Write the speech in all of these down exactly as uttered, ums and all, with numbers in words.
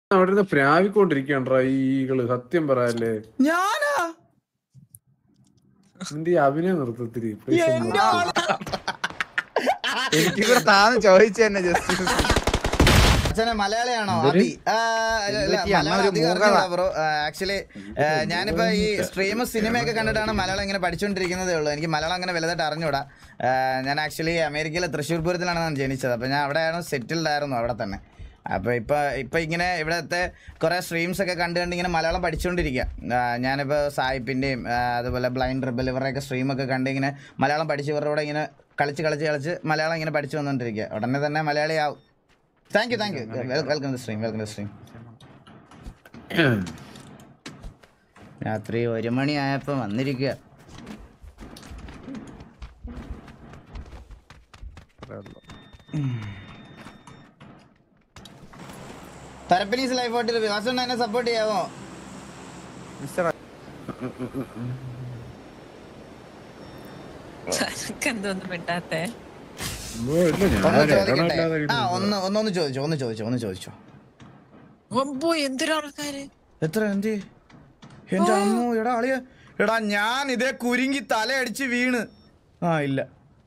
അവിടെ പ്രാവിക്കൊണ്ടിരിക്കണ്ടാ ഈകള് സത്യം പറയാല്ലേ. ഞാനാ നിന്റെ അഭിനയം നിർത്തത്തിരി എനിക്കിവിടെ താന്ന് ചോദിച്ചു തന്നെ ജസ്റ്റ്. അച്ഛനെ മലയാളിയാണോ? ബ്രോ ആക്ച്വലി ഞാനിപ്പോ ഈ സ്ട്രീം സിനിമയൊക്കെ കണ്ടിട്ടാണ് മലയാളം ഇങ്ങനെ പഠിച്ചുകൊണ്ടിരിക്കുന്നതേ ഉള്ളൂ. എനിക്ക് മലയാളം അങ്ങനെ വലുതായിട്ട് അറിഞ്ഞൂടാ. ഞാൻ ആക്ച്വലി അമേരിക്കയിലെ തൃശ്ശൂർ പൂരത്തിലാണ് ഞാൻ ജനിച്ചത്. അപ്പോൾ ഞാൻ അവിടെയാണ് സെറ്റിൽഡ് ആയിരുന്നു അവിടെ തന്നെ. അപ്പോൾ ഇപ്പോൾ ഇപ്പോൾ ഇങ്ങനെ ഇവിടുത്തെ കുറേ സ്ട്രീംസ് ഒക്കെ കണ്ടു കണ്ട് ഇങ്ങനെ മലയാളം പഠിച്ചുകൊണ്ടിരിക്കുക. ഞാനിപ്പോൾ സായിപ്പിൻ്റെയും അതുപോലെ ബ്ലൈൻഡ് റിബൽ ഇവരുടെയൊക്കെ സ്ട്രീമൊക്കെ കണ്ട് ഇങ്ങനെ മലയാളം പഠിച്ച് ഇവരുടെ കൂടെ ഇങ്ങനെ കളിച്ച് കളിച്ച് കളിച്ച് മലയാളം ഇങ്ങനെ പഠിച്ചു വന്നുകൊണ്ടിരിക്കുക. ഉടനെ തന്നെ മലയാളിയാവും. Thank you thank you welcome to stream welcome to stream. രാത്രി ഒരു മണി ആയപ്പോൾ വന്നിരിക്കുക. പരപ്പനീസ് ലൈഫ് ഫോർട്ടി റുപ്പീസ് വാസുണ്ണ എന്നെ സപ്പോർട്ട് ചെയ്യാമോ? ഒന്ന് ഒന്നൊന്ന് ചോദിച്ചോ ഒന്ന് ചോദിച്ചോ ഒന്ന് ചോദിച്ചോ എത്ര എന്ത് എന്റെ അമ്മോ എടാ അളിയ എടാ ഞാൻ ഇതേ കുരുങ്ങി തലയടിച്ച് വീണ്. ആ ഇല്ല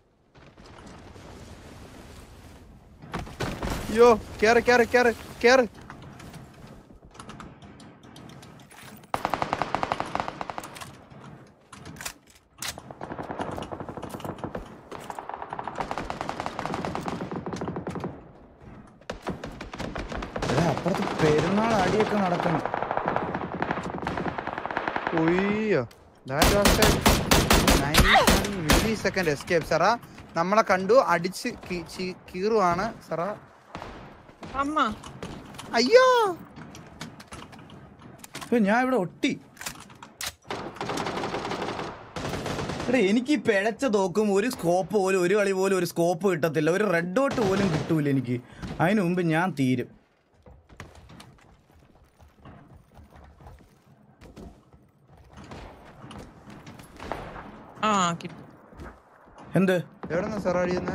അയ്യോ കേറ് കേറ് കേറ് കേറ്. അപ്പുറത്ത് പെരുന്നാൾ അടിയൊക്കെ നടക്കണം. മില്ലി സെക്കൻഡ് എസ്കേപ്പ് സാറാ. നമ്മളെ കണ്ടു അടിച്ച് കീറുവാണ് സാറാ. അയ്യോ ഞാൻ ഇവിടെ ഒട്ടി. എടാ എനിക്ക് ഈ പിഴച്ച തോക്കും ഒരു സ്കോപ്പ് പോലും ഒരു കളി പോലും ഒരു സ്കോപ്പ് കിട്ടത്തില്ല. ഒരു റെഡ് ഡോട്ട് പോലും കിട്ടൂല എനിക്ക്. അതിന് മുമ്പ് ഞാൻ തീരും. എന്ത് എവിടെന്നാ സാർ അടിയുന്നേ?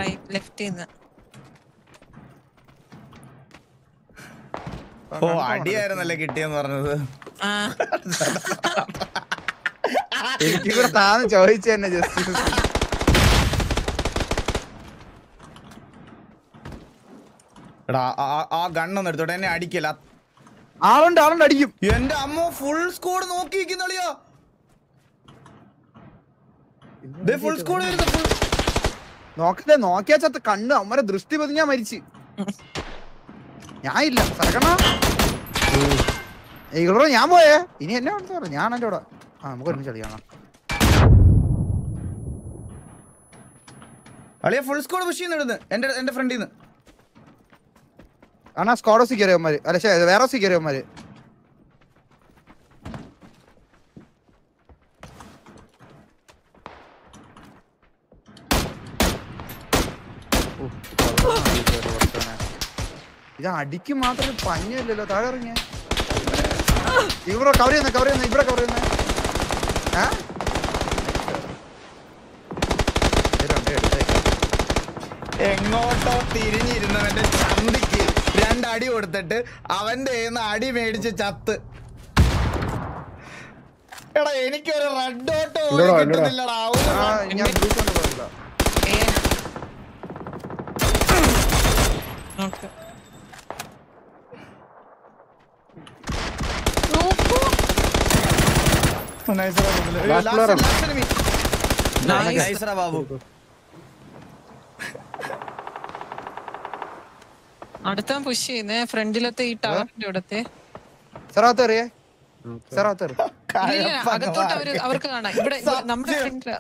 ഓ അടിയായിരുന്നല്ലേ കിട്ടിയെന്ന് പറഞ്ഞത്. എനിക്കിവിടെ താന്ന് ചോദിച്ചു തന്നെ ജസ്റ്റ്. എടാ ആ ഗണ്ണൊന്നും എടുത്തോട്ടെ എന്നെ അടിക്കല. ആളുണ്ട് ആളുണ്ട് അടിക്കും. എന്റെ അമ്മ ഫുൾ സ്കോഡ് നോക്കിയിരിക്കുന്നളിയോ. ഫുൾ സ്കോഡ് നോക്കട്ടെ നോക്കിയാ ചത്ത് കണ്ണ് അമ്മരെ ദൃഷ്ടി പതിഞ്ഞാ മരിച്ച്. ഞാൻ ഇല്ല സരക്കണ ഈകളോട് ഞാൻ പോയേ. ഇനി എന്നെ പറഞ്ഞു ഞാൻ എന്റെ കൂടെ. ആ നമുക്ക് ഒരുമിച്ച് കളിക്കണം. അളിയ ഫുൾ സ്കോഡ് പുഷ് ചെയ്യുന്നു എന്റെ എന്റെ ഫ്രണ്ടിൽ നിന്ന്. ആണാ സ്കോഡോസി കയറിയവന്മാര് അല്ല ശരി വേറെ സി കയറിയവന്മാര്. ഇത് അടിക്ക് മാത്രം പഞ്ഞില്ലല്ലോ. താഴെ ഇറങ്ങിയ ഇവിടെ കവർ ചെയ്യുന്ന കവർ ചെയ്യുന്ന ഇവിടെ കവർ ചെയ്യുന്ന എങ്ങോട്ടോ തിരിഞ്ഞിരുന്നവന്റെ ചന്തിക്ക് രണ്ടടി കൊടുത്തിട്ട് അവന്റെ അടി മേടിച്ച് ചത്ത്. എടാ എനിക്കൊരു റെഡ് ഡോട്ട് പോലും കിട്ടുന്നില്ലടാ. അടുത്ത പുഷ് ചെയ്യുന്നേ ഫ്രണ്ടിലത്തെ ഈ ടവറിന്റെ അടുത്ത് അകത്തോട്ട് അവര് അവർക്ക് കാണാം. ഇവിടെ നമ്മുടെ ഫ്രണ്ടില്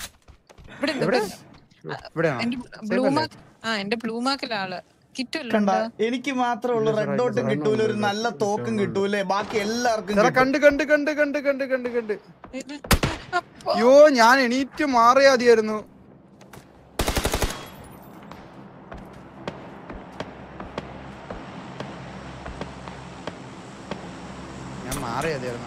ഇവിടെ ബ്ലൂമാർക്ക് ആ എന്റെ ബ്ലൂമാർക്കിലെ ആള് കിട്ടുമല്ലോ. എനിക്ക് മാത്രമുള്ള റെഡ് ഡോട്ടും കിട്ടൂല ഒരു നല്ല തോക്കും കിട്ടൂലേ. ബാക്കി എല്ലാവർക്കും കണ്ട് കണ്ട് കണ്ട് കണ്ട് കണ്ട് കണ്ട് കണ്ട് അയ്യോ ഞാൻ എണീറ്റ് മാറിയാ മതിയായിരുന്നു. ഞാൻ മാറിയാ മതിയായിരുന്നു.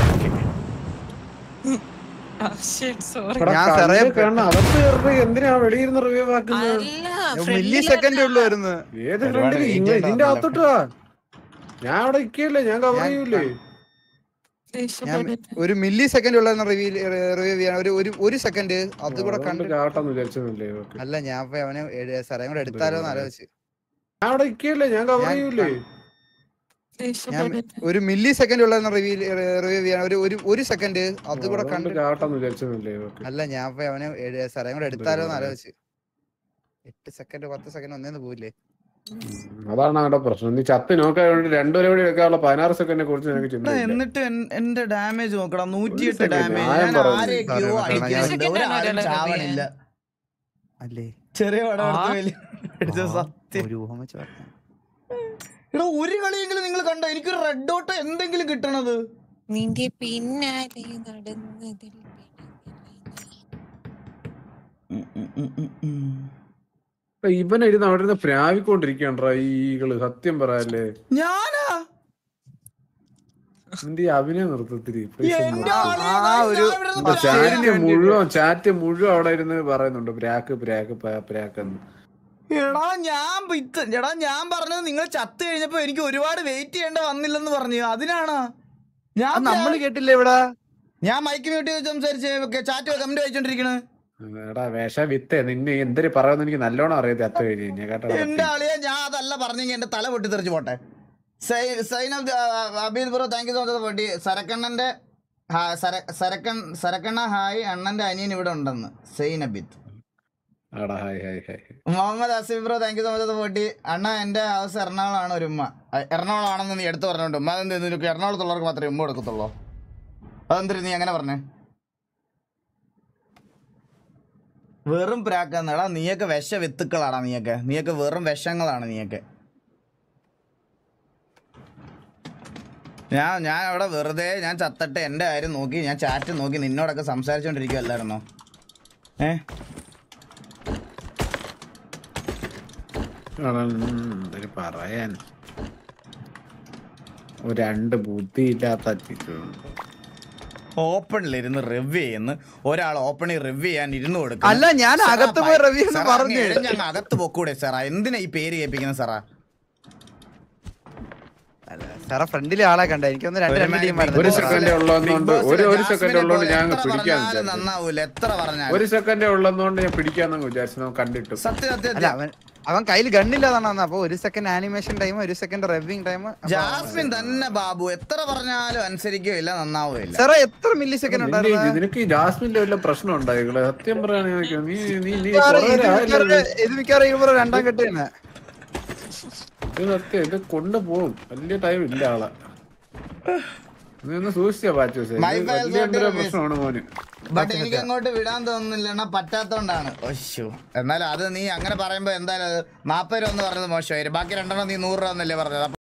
എന്തിനാ വെളിയിരുന്ന് റിവ്യൂ ആക്കുന്നത്? മില്ലി സെക്കൻഡ് ഉള്ളായിരുന്നു. ഏത് ഇതിന്റെ അകത്തോട്ടാ ഞാൻ അവിടെ ഇരിക്കല്ലേ, ഞാൻ കവർ ചെയ്യൂലേ. ഞാൻ ഒരു മില്ലി സെക്കൻഡ് ഉള്ള റിവ്യൂ റിവ്യൂ ചെയ്യാൻ ഒരു ഒരു ഒരു സെക്കൻഡ് അത് കൂടെ കണ്ടു കാട്ടാന്ന് വിചാരിച്ചതല്ലേ. അല്ല ഞാൻ ഇപ്പൊ അവനെ സാറേ കൂടെ എടുത്താലോ എന്ന് ആലോചിച്ച്. ഞാൻ അവിടെ ഇരിക്കല്ലേ, ഞാൻ കവർ ചെയ്യൂലേ. ഞാൻ ഒരു മില്ലി സെക്കൻഡ് ഉള്ള റിവ്യൂ റിവ്യൂ ചെയ്യാൻ ഒരു ഒരു ഒരു സെക്കൻഡ് അത് കൂടെ കണ്ടു കാട്ടാന്ന് വിചാരിച്ചതല്ലേ. അല്ല ഞാൻ ഇപ്പൊ അവനെ സാറേ കൂടെ എടുത്താലോ എന്ന് ആലോചിച്ച്. എട്ട് സെക്കൻഡ് പത്ത് സെക്കൻഡ് ഒന്നേന്ന് പോയില്ലേ. അതാണ് അവിടെ പ്രശ്നം. നീ ചത്ത് നോക്കാൻ വേണ്ടി രണ്ടുപേരെ കൂടി എടുക്കാനുള്ള പതിനാറ് സെക്കൻഡിനെ കുറിച്ച് എനിക്ക് ചിന്ത. എന്നിട്ട് എന്റെ ഡാമേജ് നോക്കണം, നൂറ്റിയെട്ട് ഡാമേജ്. ഞാൻ ആരെയൊക്കെയോ അടിക്കുന്നുണ്ട്, ഒരാളും ചാവണില്ല. അല്ലേ ചെറിയ സത്യം. എടാ ഒരു കളിയെങ്കിലും നിങ്ങൾ കണ്ടോ? എനിക്കൊരു റെഡ് ഡോട്ട് എന്തെങ്കിലും കിട്ടണത്. നിന്റെ പിന്നാലെ നടന്നതിൽ ഇവനിരുന്ന് അവിടെ നിന്ന് പ്രാവിക്കൊണ്ടിരിക്കണ്ടാ ഈകള്. സത്യം പറയാല്ലേ, ഞാനാ നിന്റെ അഭിനയ നൃത്തത്തില് ആ ഒരു ചാറ്റിന്റെ മുഴുവൻ ചാറ്റ് മുഴുവൻ അവിടെ ഇരുന്ന് പറയുന്നുണ്ട് പ്രാക്ക് പ്രാക്ക് പ്രാക്ക് എന്ന്. എടാ ഞാൻ എടാ ഞാൻ പറഞ്ഞത് നിങ്ങൾ ചത്ത് കഴിഞ്ഞപ്പോ എനിക്ക് ഒരുപാട് വെയിറ്റ് ചെയ്യേണ്ട വന്നില്ലെന്ന് പറഞ്ഞു. അതിനാണ് ഞാൻ നമ്മള് കേട്ടില്ല ഇവിടെ. ഞാൻ മൈക്ക് മ്യൂട്ട് ചെയ്ത് സംസാരിച്ച് ചാറ്റ് കമന്റ് വായിച്ചോണ്ടിരിക്കണേ. എടാ വേഷ വിത്തേ, നിന്നെ എന്തൊരു പറയുന്ന എനിക്ക് നല്ലോണം അറിയാതെ അത്ത കഴിഞ്ഞ കേട്ടോ. എന്റെ ആളിയെ ഞാൻ അതല്ല പറഞ്ഞെങ്കിൽ എന്റെ തല പൊട്ടിത്തെറിച്ച് പോട്ടെ. Abid bro thank you so much പൊട്ടി. സരക്കണ്ണന്റെ സരക്കൺ സരക്കണ്ണ ഹായ്, അണ്ണന്റെ അനിയൻ ഇവിടെ ഉണ്ടെന്ന് Zain Abid. Muhammad Asif bro thank you so much പൊട്ടി. അണ്ണ എന്റെ ഹൗസ് എറണാകുളമാണ്, ഒരു ഉമ്മ എറണാകുളം ആണെന്ന് നീ എടുത്ത് പറഞ്ഞോണ്ട് ഉമ്മ അതെന്ത് നിനക്ക് എറണാകുളത്തുള്ളവർക്ക് മാത്രമേ ഉമ്മ എടുക്കത്തുള്ളൂ? അതെന്തിനു നീ അങ്ങനെ പറഞ്ഞേ? വെറും പ്രാക്കെന്നടാ, നീയൊക്കെ വിഷ വിത്തുക്കളാടാ. നീയൊക്കെ നീയൊക്കെ വെറും വിഷങ്ങളാണ് നീയൊക്കെ. ഞാൻ ഞാൻ അവിടെ വെറുതെ ഞാൻ ചത്തട്ടെ എൻ്റെ കാര്യം നോക്കി ഞാൻ ചാറ്റ് നോക്കി നിന്നോടൊക്കെ സംസാരിച്ചോണ്ടിരിക്കുവല്ലായിരുന്നോ? ഏ പറയാൻ രണ്ട് ബുദ്ധിയില്ലാത്ത ഓപ്പണിലിരുന്ന് റിവ്യൂ ചെയ്യുന്നു. ഒരാൾ ഓപ്പണിൽ റിവ്യൂ ചെയ്യാൻ ഇരുന്ന് കൊടുക്കും. അല്ല ഞാൻ അകത്ത് പോയി റിവ്യൂ പറഞ്ഞു. ഞാൻ അകത്ത് പൊക്കൂടെ സാറാ? എന്തിനാ ഈ പേര് കേൾപ്പിക്കുന്നത് സാറാ? സാറാ ഫ്രണ്ടിലെ ആളെ കണ്ട എനിക്കൊന്ന് രണ്ട് രണ്ട് ടീം ഒരു സെക്കൻഡേ ഉള്ളതുകൊണ്ട് ഒരു ഒരു സെക്കൻഡ് ഉള്ളതുകൊണ്ട് ഞാൻ പിടിക്കാൻ നന്നാവൂല. എത്ര പറഞ്ഞാൽ ഒരു സെക്കൻഡേ ഉള്ളതുകൊണ്ട് ഞാൻ പിടിക്കാന്ന് വിചാരിച്ചു കണ്ടിട്ടു. സത്യം സത്യം. അല്ല അവൻ അവൻ കയ്യിൽ ഗണ്ണില്ലാതാണ്. അപ്പൊ ഒരു സെക്കൻഡ് ആനിമേഷൻ ടൈം, ഒരു സെക്കൻഡ് റിവ്യൂയിങ് ടൈം. ജാസ്മിൻ തന്നെ ബാബു എത്ര പറഞ്ഞാലും അനുസരിക്കുകയില്ല, നന്നാവുകയില്ല. സാറേ എത്ര മില്ലി സെക്കൻഡ് ഉണ്ടായിരുന്നു? നിനക്ക് ഈ ജാസ്മിന്റെ വല്ല പ്രശ്നം ഉണ്ടായികളെ? സത്യം പറയാണെങ്കിൽ നീ നീ നീ ഇത് മിക്കവാറും രണ്ടാം കെട്ട് തന്നെ. ഇത് സത്യം, ഇത് കൊണ്ടുപോകും. വലിയ ടൈം ഇല്ല ആളെ. നീ ഒന്ന് സൂക്ഷിച്ചാ പാച്ചൂസേ, വലിയ പ്രശ്നമാണ് മോന്. ബട്ട് എനിക്ക് അങ്ങോട്ട് വിടാൻ തോന്നുന്നില്ല, പറ്റാത്തോണ്ടാണ്. ഒശോ, എന്നാലും അത് നീ അങ്ങനെ പറയുമ്പോ എന്തായാലും നാപ്പത് രൂപ എന്ന് പറഞ്ഞത് മോശമായിരുന്നു. ബാക്കി രണ്ടെണ്ണം നീ നൂറ് രൂപ എന്നല്ലേ പറഞ്ഞത്.